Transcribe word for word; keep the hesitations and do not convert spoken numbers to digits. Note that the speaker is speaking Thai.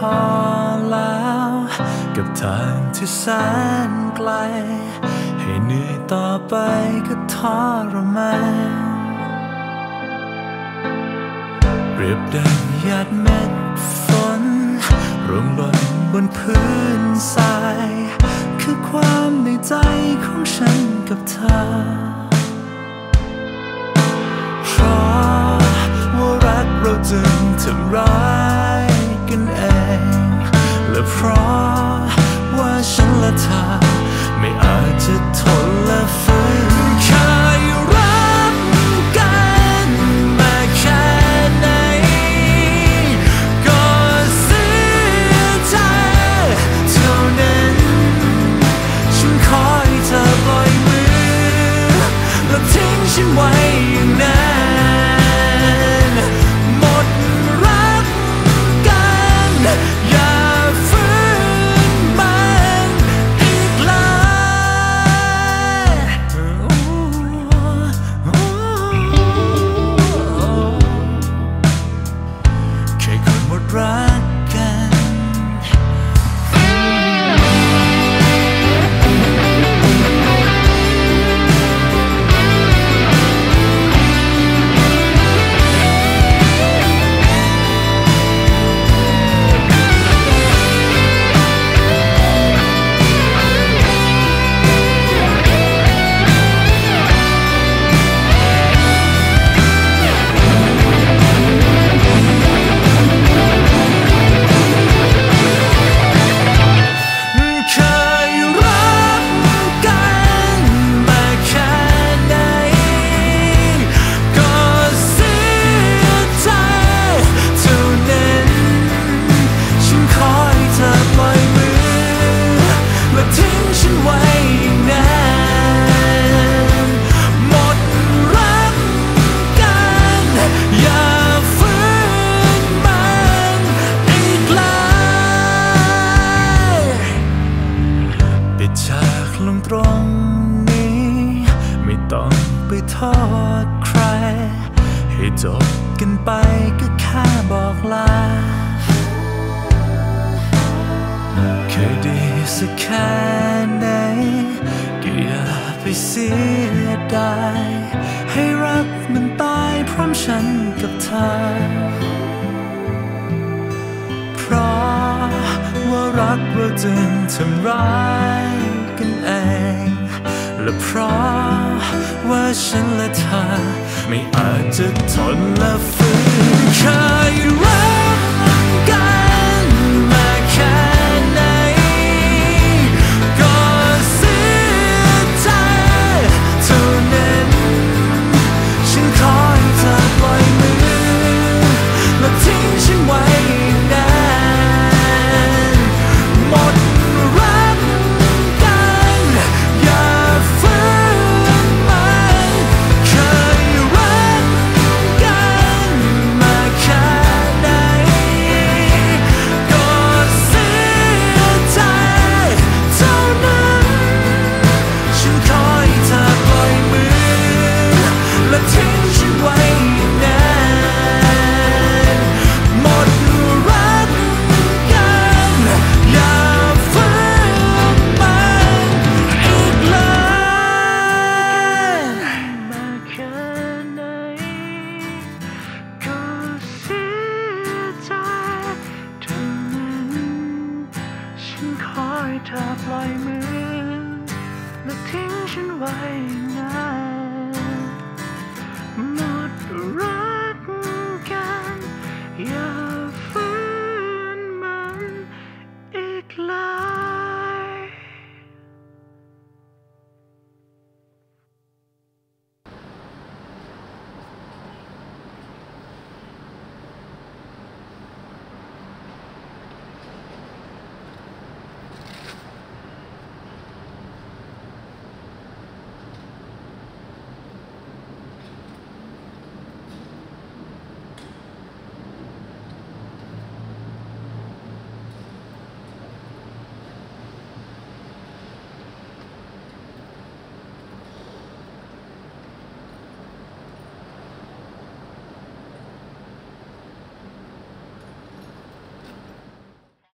อแล้วกับทางที่แสนไกลให้เหนื่อยต่อไปก็ทรมานเปรียบดังหยาดเม็ดฝนร่วงหล่นบนพื้นทรายคือความในใจของฉันกับเธอเพราะว่ารักเราจึงทำร้ายกันเองและเพราะว่าฉันและเธอไม่อาจจะทนและฝืนเคยรักกันมาแค่ไหนก็เสียใจเท่านั้นฉันขอให้เธอปล่อยมือและทิ้งฉันไว้อย่างนั้นหมดรักกันอย่าฝืนมันอีกเลยแค่คนหมดรักกันจากลงตรงนี้ไม่ต้องไปโทษใครให้จบกันไปก็แค่บอกลาเคยดีสักแค่ไหนก็อย่าไปเสียดายให้รักมันตายพร้อมฉันกับเธอเพราะว่ารักเราจึงทำร้ายกันเองและเพราะว่าฉันและเธอไม่อาจจะทนและฝืน